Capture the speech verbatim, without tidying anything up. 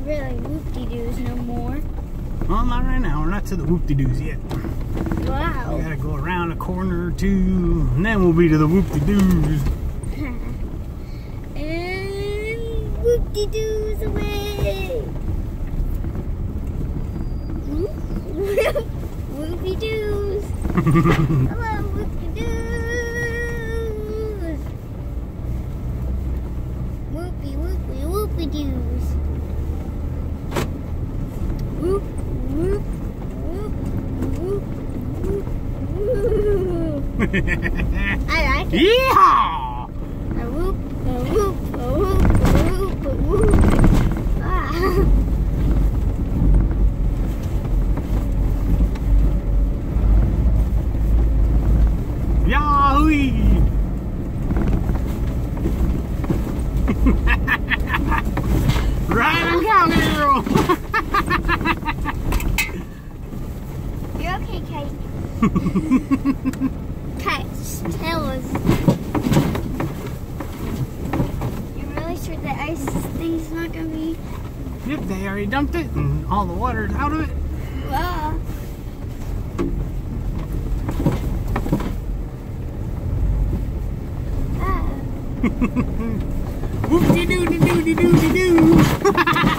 really whoop-de-doos no more. Well, not right now. We're not to the whoop-de-doos yet. Wow. We gotta go around a corner or two, and then we'll be to the whoop-de-doos. And whoop-de-doos away. Whoop-de-doos. Hello, whoop-de-doos. Whoopie, whoopie, whoopie-doos. Whoop, whoop, whoop, whoop, whoop, whoop. I like it. Yeehaw! A whoop, a whoop, a whoop, a whoop, a whoop. Ah. Yahoo! Right on, cowgirl! You're okay, Kate. Kate, just tell us. You're really sure the ice thing's not gonna be? Yep, they already dumped it and all the water's out of it. Wow. Ah. Whoop-de-doo-de-doo-de-doo-de-doo!